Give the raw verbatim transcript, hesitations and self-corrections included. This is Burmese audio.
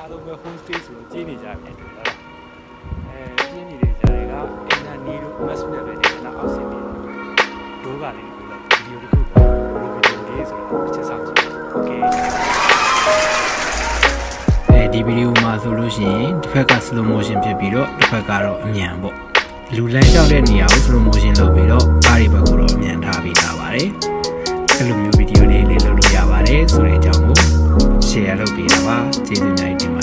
အားလုံးပဲ home stay ဆိုတော့ကျင်းနေကြတယ်ဟုတ်လားအဲကျင်းနေတဲ့ကြတွေက internet တို့ mass နဲ့ပဲနေလာအောင်ဆင်းပြီးဒိုးကလေးကိုလည်းဗီဒီယိုတစ်ခုပေါ့ဗီဒီယိုလေးဆိုတော့ချက်ဆောင်ကြည့်โอเคအဲဒီဗီဒီယိုမှာဆိုလို့ရှိရင်တစ်ဖက်က slow motion ဖြစ်ပြီးတော့တစ်ဖက်ကတော့အမြန်ပေါ့လူလမ်းလျှောက်တဲ့နေရာကို slow motion လုပ်ပြီးတော့ကားတွေဘက်ကိုတော့အမြန်ထားပြီးသားပါတယ်အဲ့လိုမျိုးဗီဒီယိုလေးလေးလုပ်လို့ရပါတယ်ဆိုတဲ့အကြောင်းကို share လုပ်ပေးတာပါကျေးဇူးများတင်